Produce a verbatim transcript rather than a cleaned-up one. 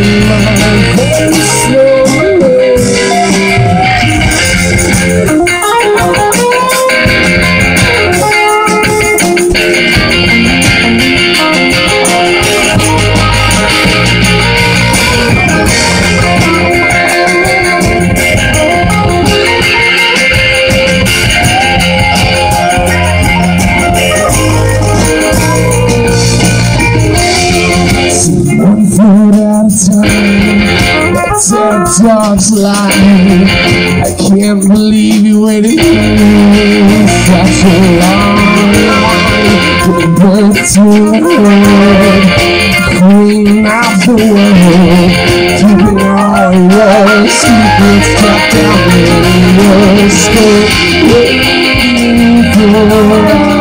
Dog's line. I can't believe you waited such a long time to burn to the queen of the world, keeping all your secrets kept down in your skirt, waiting for